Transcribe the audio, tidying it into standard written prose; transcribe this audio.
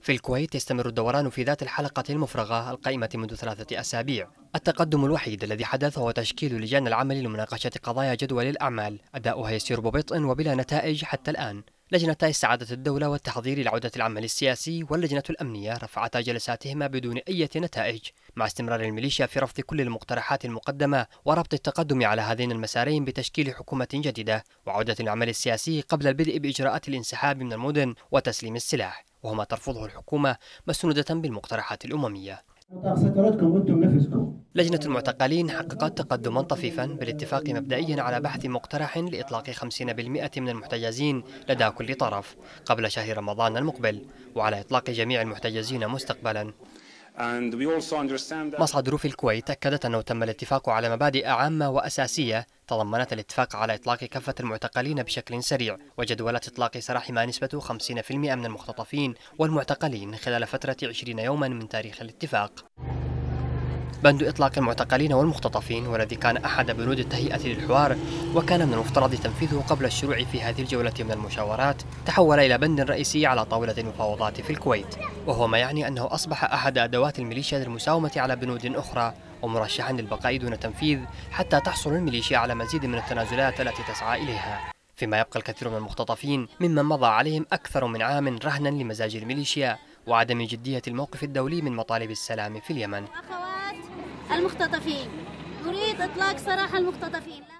في الكويت يستمر الدوران في ذات الحلقة المفرغة القائمة منذ 3 أسابيع. التقدم الوحيد الذي حدث هو تشكيل لجان العمل لمناقشة قضايا جدول الأعمال، أداؤها يسير ببطء وبلا نتائج حتى الآن. لجنتا استعادة الدولة والتحضير لعودة العمل السياسي واللجنة الأمنية رفعتا جلساتهما بدون أي نتائج، مع استمرار الميليشيا في رفض كل المقترحات المقدمة وربط التقدم على هذين المسارين بتشكيل حكومة جديدة وعودة العمل السياسي قبل البدء بإجراءات الانسحاب من المدن وتسليم السلاح، وهو ما ترفضه الحكومة مسندة بالمقترحات الأممية. لجنة المعتقلين حققت تقدما طفيفا بالاتفاق مبدئيا على بحث مقترح لإطلاق 50% من المحتجزين لدى كل طرف قبل شهر رمضان المقبل، وعلى إطلاق جميع المحتجزين مستقبلا. مصادر في الكويت أكدت أنه تم الاتفاق على مبادئ عامة وأساسية تضمنت الاتفاق على إطلاق كافة المعتقلين بشكل سريع، وجدولة إطلاق سراح ما نسبته 50% من المختطفين والمعتقلين خلال فترة 20 يوما من تاريخ الاتفاق. بند إطلاق المعتقلين والمختطفين والذي كان أحد بنود التهيئة للحوار وكان من المفترض تنفيذه قبل الشروع في هذه الجولة من المشاورات، تحول إلى بند رئيسي على طاولة المفاوضات في الكويت، وهو ما يعني أنه أصبح أحد أدوات الميليشيا للمساومة على بنود أخرى ومرشحا للبقاء دون تنفيذ حتى تحصل الميليشيا على مزيد من التنازلات التي تسعى إليها، فيما يبقى الكثير من المختطفين ممن مضى عليهم أكثر من عام رهنا لمزاج الميليشيا وعدم جدية الموقف الدولي من مطالب السلام في اليمن. المختطفين نريد إطلاق سراح المختطفين.